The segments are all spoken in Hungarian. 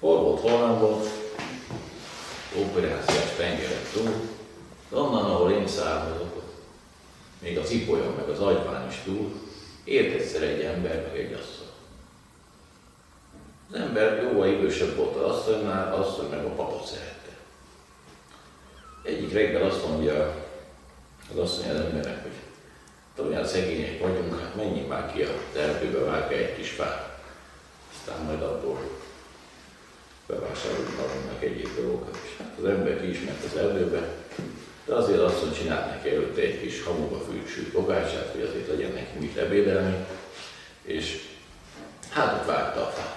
Hol volt, hol nem volt, operációs tengeren túl, de onnan, ahol én származok, még a Cipolyon meg az Agyván is túl, élt egyszer egy ember meg egy asszony. Az ember jóval idősebb volt az asszonynál, az asszony meg a papot szerette. Egyik reggel azt mondja az asszony az embernek, hogy olyan szegények vagyunk, hát menjünk már ki az erdőbe, vágj egy kis fát. Aztán majd abból bevásárolunk magunknak egyéb dolgokat. És hát az ember ki is ment az erdőbe, de azért azt mondja, csinált neki előtte egy kis hamuba fűsült bogácsát, hogy azért legyen neki mit ebédelni, és hát ott vágta a fát.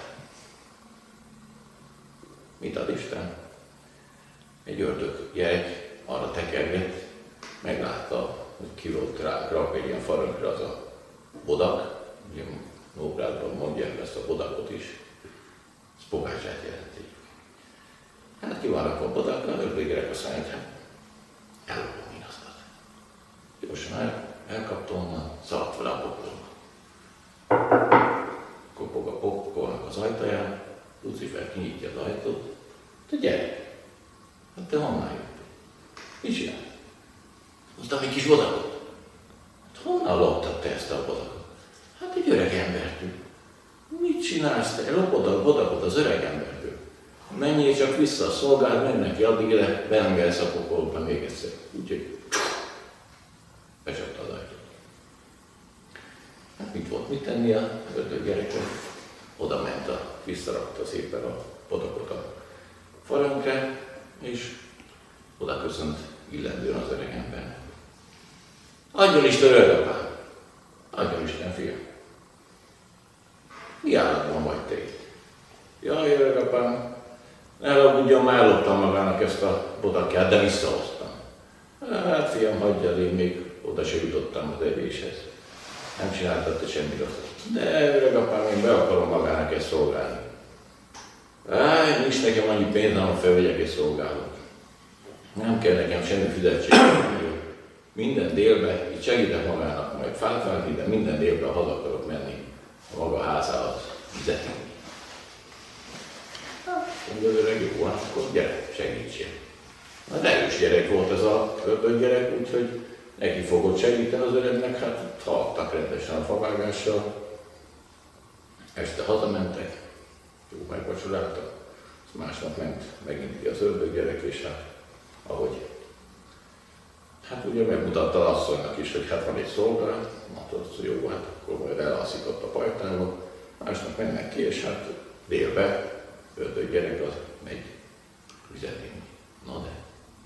Mit ad Isten? Egy ördög gyerek arra tekergett, meglátta, hogy ki volt rak egy ilyen farönkre az a bodak, ugye Nógrádban mondják ezt a bodakot is, ez bogácsát jelenti. Hát ki van rakva a bodakra, az ördög gyerek azt mondja, hogy ellopom én azt. Gyorsan elkapta onnan, szaladt vele a pokolba. Kopog a pokolnak az ajtaján, Lucifer kinyitja az ajtót, te gyere! Hát te honnan jöttél? Mit csinálsz? Hoztam egy kis bodakot. Hát honnan loptad te ezt a bodakot? Hát egy öreg embertől. Mit csinálsz te? Lopod a bodakot az öreg embertől. Menjél csak vissza a szolgád, menj neki addig, de belengelsz a pokolba még egyszer. Úgyhogy becsapta az ajtót. Hát mit volt mit tenni a ördög gyereknek? Oda ment, visszarakta szépen a bodakot a farönkre, és oda köszönt illendően az öreg embernek. Adjon Isten, öregapám! Adjon Isten, fiam! Mi állatban vagy te itt? Jaj, öregapám, ne aggódjon, már elloptam magának ezt a bodakját, de visszahoztam. Hát fiam, hagyjad, én még oda se jutottam az evéshez. Nem csináltad te semmi rosszat. De öregapám, én be akarom magának ezt szolgálni. Nincs nekem annyi pénzem, hogy felvegyek egy szolgálót. Nem kell nekem semmi fizetség. Minden délben itt segítek magának majd fát vágni, de minden délben haza akarok menni a maga házához vizet inni. Mondja az öreg, jó, hát akkor gyere, segítsen. Hát erős gyerek volt ez a ördög gyerek, úgyhogy neki fogott segíteni az öregnek, hát haltak rendesen a favágással. Este hazamentek, jó megvacsoráltak, másnap ment megint ki az ördög gyerek, és hát ahogy hát ugye megmutatta az asszonynak is, hogy hát van egy szolgálat, mondta azt, hogy jó, hát akkor majd elalszik ott a pajtába, másnap mennek ki, és hát délbe ördög gyerek az megy vizet inni. Na de,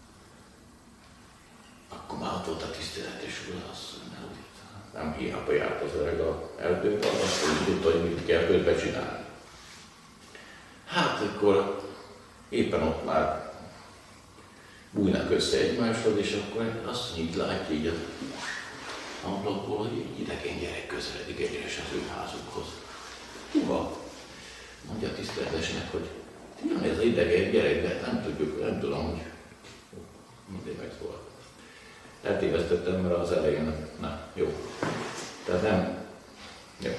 akkor már ott volt a tiszteletes úr az asszonynál, nem hiába járt az öreg az erdőben, azt úgy tudta, hogy mit kell közben csinálni. Hát akkor éppen ott már bújnak össze egymáshoz, és akkor azt így látja így az ablakból, hogy egy idegen gyerek közeledik egyenes az ő házukhoz. Húha! Mondja a tiszteletesnek, hogy jön ez az idegen gyerek, de nem tudjuk, nem tudom, hogy mindig megszólalt. Eltévesztettem, mert az elején, na jó. Tehát nem, jó.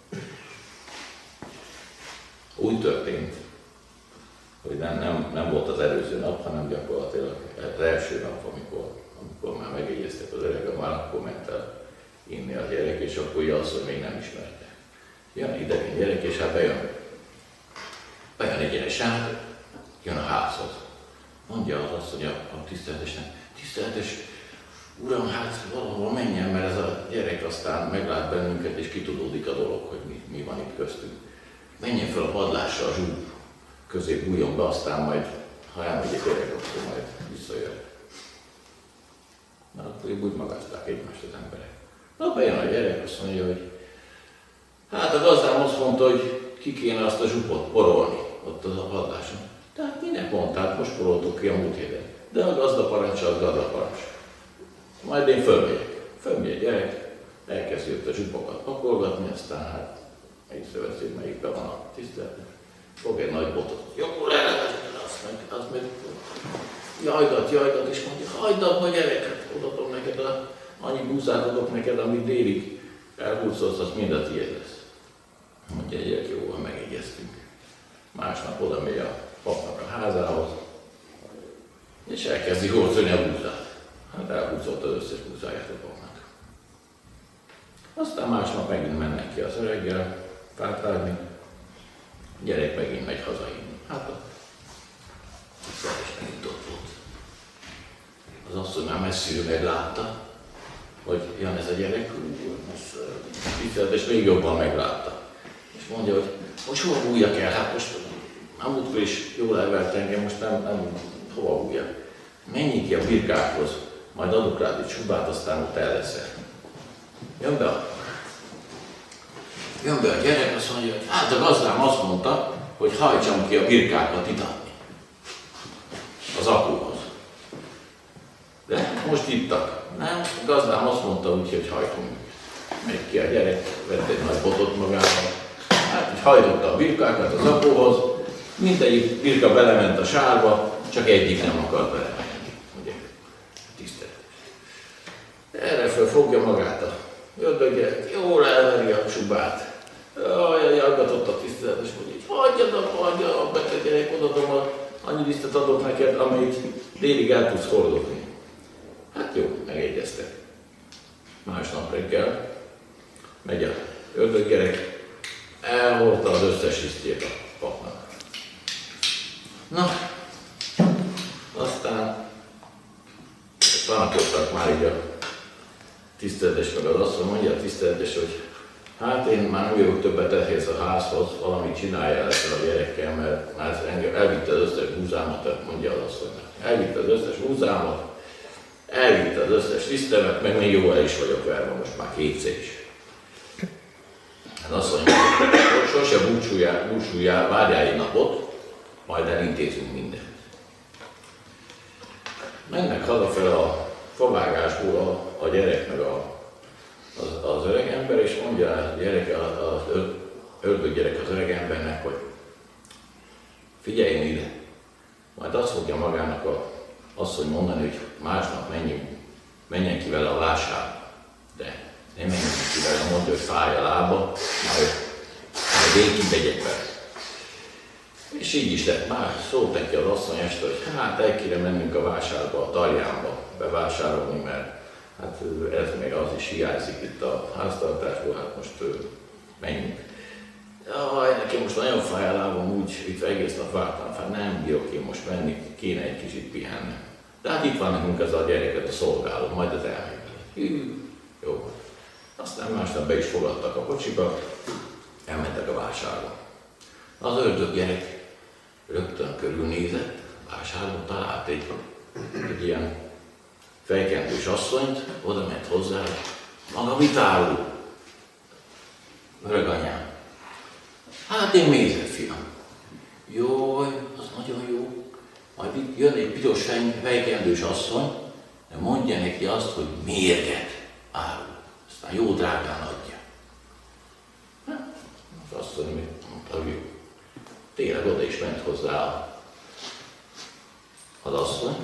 Úgy történt, hogy nem volt az előző nap, hanem gyakorlatilag az első nap, amikor már megegyeztek az öreg, már akkor ment el inni a gyerek, és akkor az, hogy még nem ismerte. Jön idegen gyerek, és hát bejön egyenes át, jön a házhoz. Mondja az asszony a tiszteletesnek, tiszteletes uram, hát valahol menjen, mert ez a gyerek aztán meglát bennünket, és kitudódik a dolog, hogy mi van itt köztünk. Menjen fel a padlásra a zsúb közé, bújjon be, aztán majd, ha elmegy a gyerek, akkor majd visszajön. Na, akkor így úgy magázták egymást az emberek. Na, bejön a gyerek, azt mondja, hogy hát a gazdám azt mondta, hogy ki kéne azt a zsupot porolni ott az a padláson. Tehát minek mondták, most poroltuk ki a múlt héten. De a gazda parancsa az gazda parancs. Majd én fölmegyek. Fölmegy a gyerek, elkezdi ott a zsupokat pakolgatni, aztán hát észreveszi, hogy melyikben van a tiszteletes. Fog egy nagy botot, jól ellevezetlen, azt meg jajgat, és mondja, hagyd abba gyereket, odaadom neked, annyi búzát adok neked, amit délig elhúzolsz, az mind a tiéd lesz. Mondja, gyerek, jó, megegyeztünk. Másnap oda megy a papnak a házához, és elkezdi hordani a búzát. Hát elhúzott az összes búzáját a papnak. Aztán másnap megint mennek ki az öreggel fát vágni, a gyerek megint megy haza inni. Hát a tiszteletes megint ott volt. Az asszony már messziről meglátta, hogy jön ez a gyerek, tiszteletes még jobban meglátta. És mondja, hogy most hova bújjak el? Hát most amúgy is jól elvert engem, most nem hova bújjak. Menjünk ki a birkákhoz, majd adok rád egy csubát, aztán ott el leszel. Jön be a gyerek, azt mondja, hogy hát a gazdám azt mondta, hogy hajtsam ki a birkákat itatni az apóhoz. De most ittak. Nem, a gazdám azt mondta úgy, hogy hajtunk. Megy ki a gyerek, vett egy nagy botot magával. Hát így hajtotta a birkákat az apóhoz, mindegyik birka belement a sárba, csak egyik nem akart belemenni. Ugye? Tiszteletes. Erre föl fogja magát a ördög, jól elveri a csubát. Jaj, aggatott a tiszteletes, hogy így hagyjad a beteg gyerek, odadom, annyi lisztet adok neked, amit délig el tudsz hordozni. Hát jó, megegyeztek. Másnap reggel megy a ördöggyerek, elhordta az összes lisztjét a papnak. Na, aztán tanakodtak már így a tiszteletes meg az asszony, mondja a tiszteletes, hogy hát én már nem jövök többet ehhez a házhoz, valamit csináljál ezzel a gyerekkel, mert már elvitte az összes búzámat, mondja az asszonynak. Elvitte az összes búzámat, elvitte az összes lisztemet, meg még jó el is vagyok verve, most már kétszer is. Hát azt mondja, sose búcsújál, várjál egy napot, majd elintézünk mindent. Mennek hazafel a favágásból a gyerek meg az öreg ember, és mondja a gyerek, az ördöggyerek az öreg embernek, hogy figyeljen ide, majd azt fogja magának azt, hogy mondani, hogy másnap menjen ki vele a vásárba. De nem menjen ki vele, mondja, hogy fáj a lába, majd én kimegyek vele. És így is lett, már szólt neki az asszony este, hogy hát el kéne mennünk a vásárba, a Tarjánba bevásárolni, mert hát ez még az is hiányzik itt a háztartásból, hát most menjünk. Jaj, nekem most nagyon fáj a lábam, úgy itt egész nap vártam fel, nem bírok én most menni, kéne egy kicsit pihenni. De hát itt van nekünk ez a gyereket, a szolgáló, majd az elmegy. Jó. Aztán másnap be is fogadtak a kocsiba, elmentek a vásárba. Az ördöggyerek rögtön körülnézett, vásárban talált egy ilyen fejkendős asszonyt, oda ment hozzá, maga mit árul? Öreganyám. Hát én mézet, fiam. Jaj, az nagyon jó. Majd itt jön egy piros fejkendős asszony, de mondja neki azt, hogy mérget árul. Aztán jó drágán adja. Az asszony mondta, hogy jó. Tényleg oda is ment hozzá az asszony,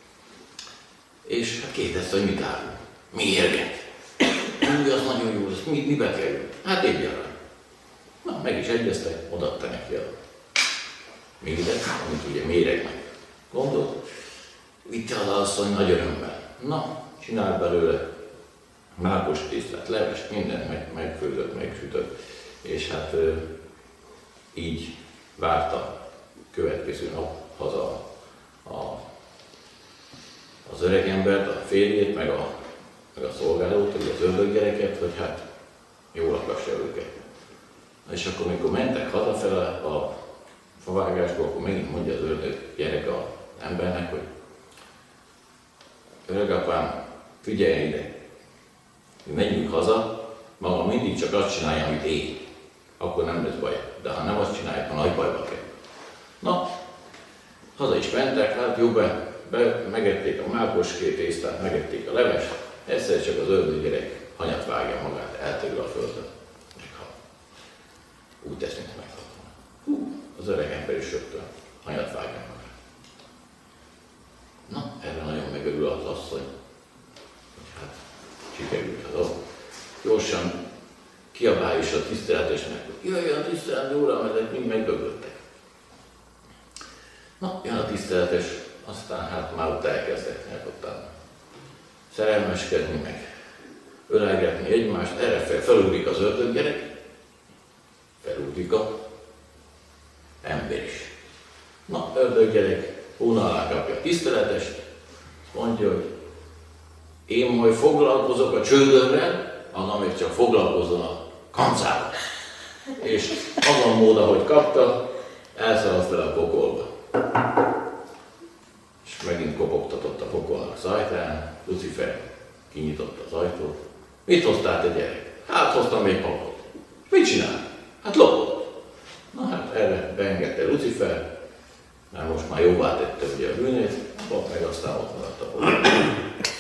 és kérdezte, hogy mit árul. Mérget. Mondja, az nagyon jó, az mibe kerül? Hát egyaránt. Na, meg is egyeztek, odaadta neki a méret, amit ugye méregnek gondolt. Vitte az asszony nagy örömmel. Na, csinált belőle mákos tésztát, levest, mindent megfőzött, megsütött, és hát így várta következő nap haza az öregembert, a férjét, meg a szolgálót, vagy az ördöggyereket, hogy hát jól lakassa őket. És akkor, amikor mentek hazafele a favágásba, akkor megint mondja az ördöggyerek az embernek, hogy öregapám, figyelj ide, mi menjünk haza, maga mindig csak azt csinálja, amit én. Akkor nem lesz baj. De ha nem azt csinálják, akkor nagy bajba kell. Na, haza is mentek, hát jó, megették a mákoskét tésztát, megették a levest, egyszer csak az ördöggyerek hanyat vágja magát, eltörül a földön. Meghal. Úgy tesz, mint meghal. Az öreg ember is rögtön hanyat vágja magát. Na, erre nagyon megörül az asszony, hogy hát sikerült a dolog. Gyorsan kiabálja is a tiszteletesnek, hogy jöjjön tisztelni, uram, ezek mind megdöglöttek. Na, jön a tiszteletes, aztán hát már ott elkezdek ottan szerelmeskedni, meg ölelgetni egymást, erre felugrik az ördöggyerek, felugrik a ember is. Na, ördöggyerek hónalá kapja a tiszteletest, mondja, hogy én majd foglalkozok a csődömmel, annak még csak foglalkozzon a kancával. És azon mód, ahogy kapta, elszaladt fel a pokolba. És megint kopogtatott a pokolnak az ajtán, Lucifer kinyitotta az ajtót. Mit hoztál te gyerek? Hát hoztam még papot. Mit csinál? Hát lopott. Na hát erre beengedte Lucifer, mert most már jóvá tette ugye a bűnét, pap meg aztán ott maradt a pokol.